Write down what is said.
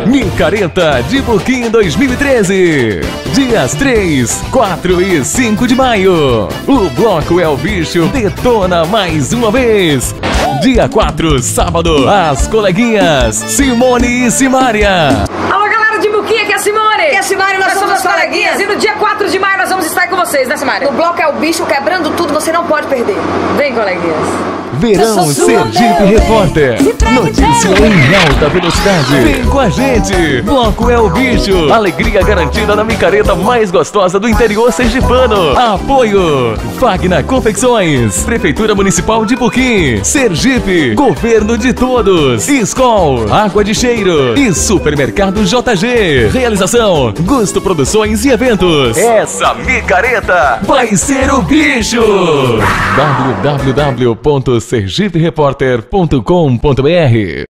Micareta de Buquim 2013. Dias 3, 4 e 5 de maio. O Bloco é o Bicho detona mais uma vez. Dia 4, sábado, as coleguinhas Simone e Simária. Alô, galera de Buquim, aqui é a Simone. Aqui é a Simária, nós somos as coleguinhas. E no dia 4 de maio nós vamos estar com vocês, né, Simária? O Bloco é o Bicho, quebrando tudo, você não pode perder. Vem, coleguinhas. Verão Sergipe Repórter. Notícia em alta velocidade. Vem com a gente. Bloco é o Bicho. Alegria garantida na micareta mais gostosa do interior sergipano. Apoio Fagna Confecções, Prefeitura Municipal de Buquim, Sergipe, Governo de Todos, Skol, Água de Cheiro e Supermercado JG. Realização Gusto Produções e Eventos. Essa micareta vai ser o bicho. www.sergipereporter.com.br